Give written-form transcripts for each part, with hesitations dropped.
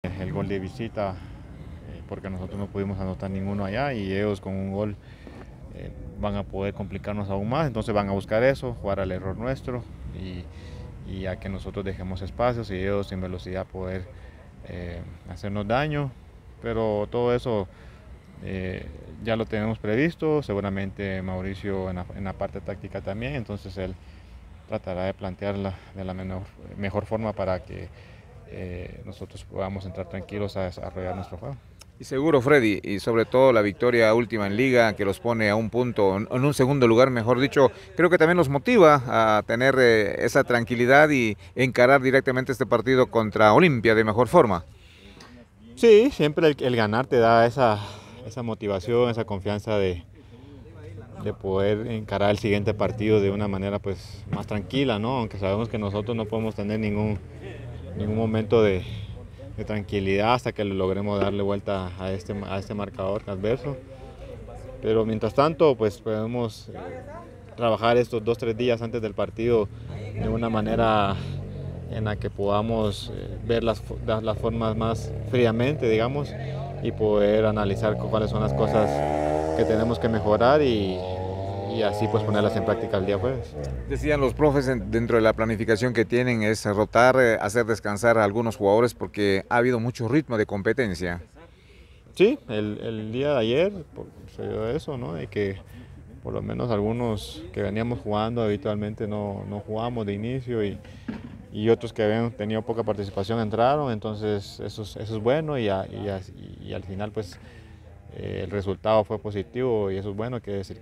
el gol de visita, porque nosotros no pudimos anotar ninguno allá y ellos con un gol van a poder complicarnos aún más, entonces van a buscar eso, jugar al error nuestro y a que nosotros dejemos espacios y ellos en velocidad poder hacernos daño, pero todo eso ya lo tenemos previsto, seguramente Mauricio en la parte táctica también, entonces él tratará de plantearla de la mejor forma para que nosotros podamos entrar tranquilos a desarrollar nuestro juego. Y seguro, Freddy, y sobre todo la victoria última en Liga, que los pone a un punto, en un segundo lugar, mejor dicho, creo que también los motiva a tener esa tranquilidad y encarar directamente este partido contra Olimpia de mejor forma. Sí, siempre el ganar te da esa motivación, esa confianza de poder encarar el siguiente partido de una manera pues más tranquila, ¿no? Aunque sabemos que nosotros no podemos tener ningún momento de tranquilidad hasta que logremos darle vuelta a este marcador adverso. Pero mientras tanto, pues podemos trabajar estos 2 o 3 días antes del partido de una manera en la que podamos ver las formas más fríamente, digamos, y poder analizar cuáles son las cosas que tenemos que mejorar y así pues ponerlas en práctica el día jueves. Decían los profes dentro de la planificación que tienen es rotar, hacer descansar a algunos jugadores porque ha habido mucho ritmo de competencia. Sí, el día de ayer se dio eso, ¿no? De que por lo menos algunos que veníamos jugando habitualmente no jugamos de inicio y otros que habían tenido poca participación entraron, entonces eso es bueno y al final pues el resultado fue positivo y eso es bueno, quiere decir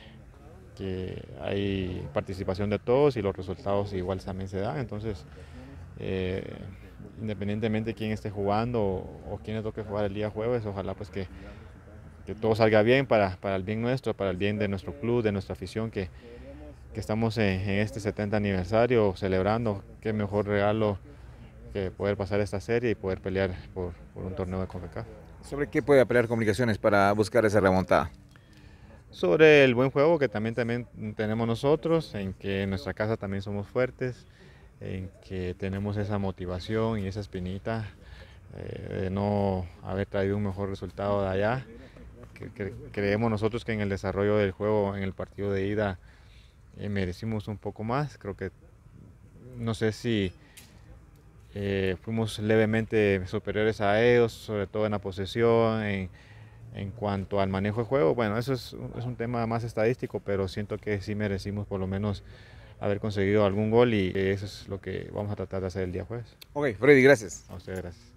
que hay participación de todos y los resultados igual también se dan, entonces eh, independientemente de quién esté jugando o quién le toque jugar el día jueves, ojalá pues que todo salga bien para el bien nuestro, para el bien de nuestro club, de nuestra afición, que estamos en este 70 aniversario celebrando, qué mejor regalo que poder pasar esta serie y poder pelear por un torneo de CONCACAF. ¿Sobre qué puede pelear Comunicaciones para buscar esa remontada? Sobre el buen juego que también tenemos nosotros, en que en nuestra casa también somos fuertes, en que tenemos esa motivación y esa espinita de no haber traído un mejor resultado de allá. Creemos nosotros que en el desarrollo del juego, en el partido de ida, merecimos un poco más. Creo que no sé si fuimos levemente superiores a ellos, sobre todo en la posesión, en cuanto al manejo de juego. Bueno, eso es un tema más estadístico, pero siento que sí merecimos por lo menos haber conseguido algún gol y eso es lo que vamos a tratar de hacer el día jueves. Ok, Freddy, gracias. A ustedes, gracias.